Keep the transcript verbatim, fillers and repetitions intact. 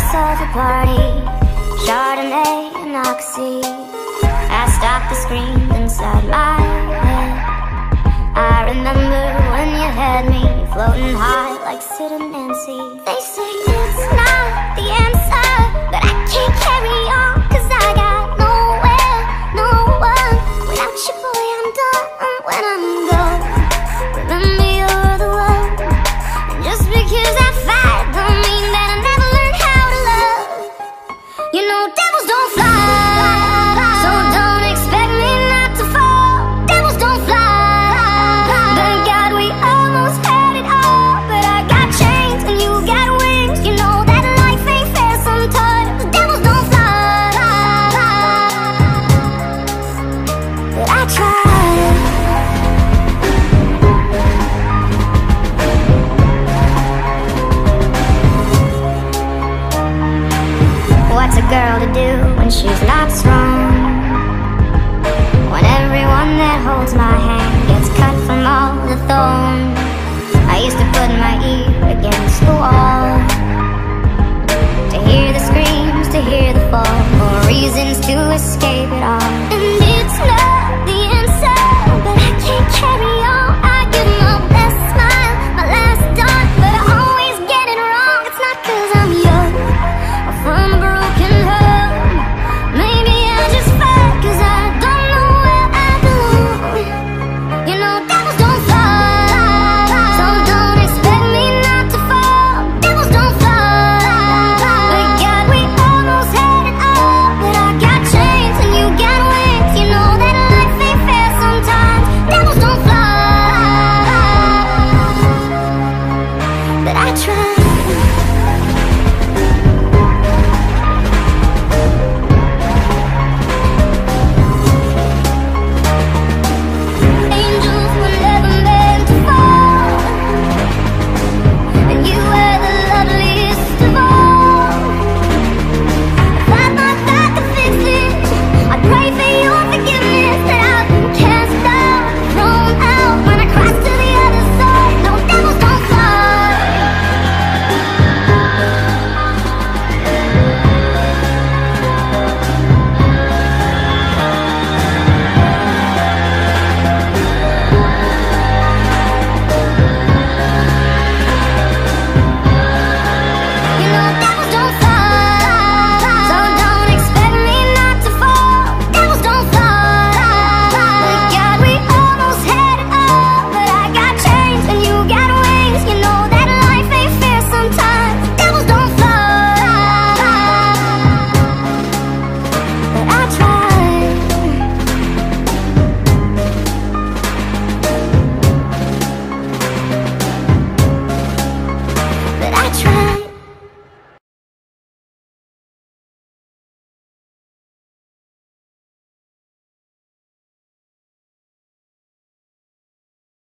myself a party, Chardonnay and Oxy. I stopped the scream inside my head. I remember when you had me floating high like Sid and Nancy. They say it's not the answer, but I can't carry on, cause I got nowhere, no one. Without you, boy, I'm done when I'm gone. Remember you're the one, and just because I fight don't mean that I never learned how to love. You know devils don't fly, so don't expect me not to fall. Devils don't fly, thank God we almost had it all. But I got chains and you got wings. You know that life ain't fair sometimes. Devils don't fly, but I tried. What's a girl to do when she's not strong? When everyone that holds my hand gets cut from all the thorns. I used to put my ear against the wall to hear the screams, to hear the fall, more reasons to escape it all. And